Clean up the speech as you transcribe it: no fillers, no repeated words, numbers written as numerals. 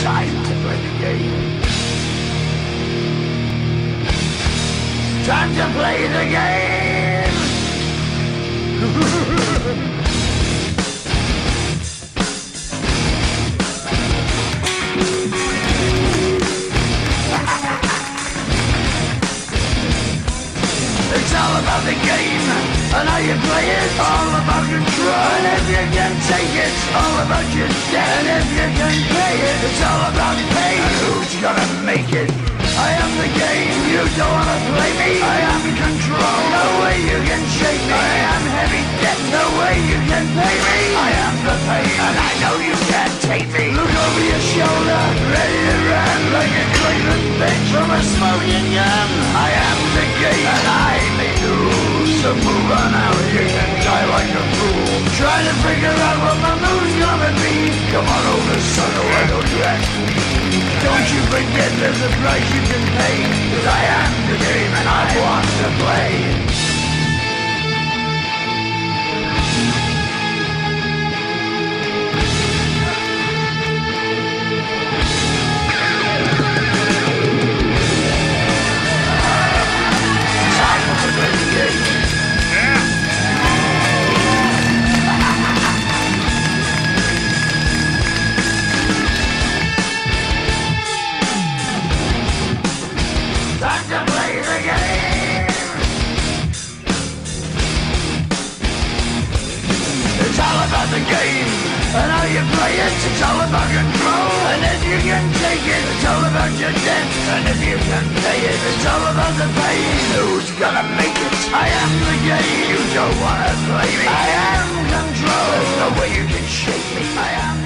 time to play the game. Time to play the game. It's all about the game and how you play it. All about control, and if you can take it, all about your debt. And if you can pay it, it's all about pain. And who's gonna make it? I am the game, you don't wanna play me. I am control, no way you can shake me. I am heavy debt, no way you can pay me. I am the pain, and I know you can't take me. Look over your shoulder, ready to run like a Cleveland bitch from a smoking gun. I am the game, and I may lose. So move on out, you can die like a fool. Trying to figure out what my move's gonna be. Come on over, son, or why don't you ask me? Don't you forget there's a price you can pay. 'Cause I am the game and I want to play. Time to play the game. Time to play the game. It's all about the game and how you play it. It's all about control, and if you can take it, it's all about your debt. And if you can pay it, it's all about the pain. Who's gonna make it? I am the game. You don't wanna play me. I am control. There's no way you can shake me. I am